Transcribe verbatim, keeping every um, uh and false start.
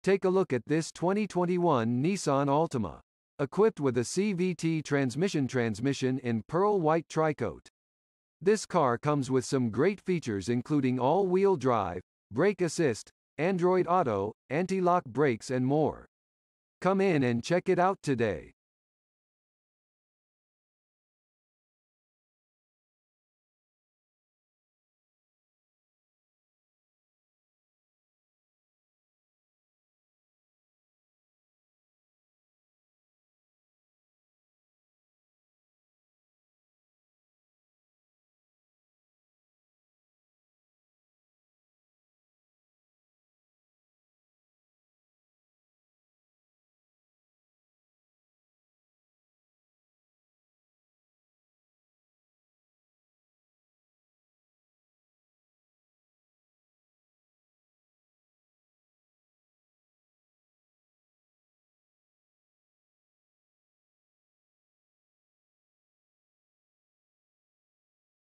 Take a look at this twenty twenty-one Nissan Altima. Equipped with a C V T transmission transmission in pearl white tricoat. This car comes with some great features including all-wheel drive, brake assist, Android Auto, anti-lock brakes and more. Come in and check it out today.